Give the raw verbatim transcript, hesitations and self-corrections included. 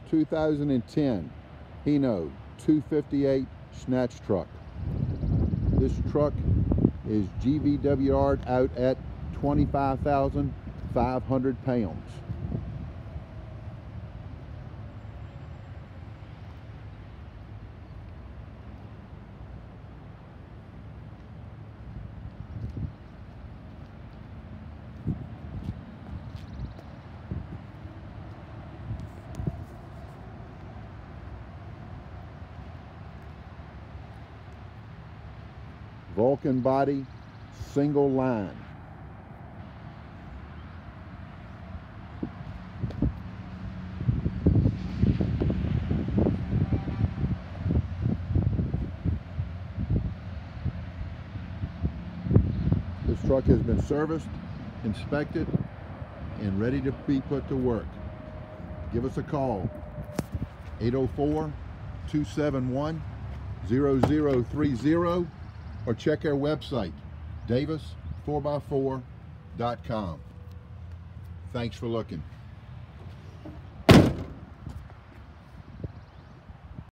two thousand ten Hino two fifty-eight snatch truck. This truck is G V W R'd out at twenty-five thousand five hundred pounds. Vulcan body, single line. This truck has been serviced, inspected, and ready to be put to work. Give us a call, eight oh four, two seven one, zero zero three zero, or check our website, davis four by four dot com. Thanks for looking.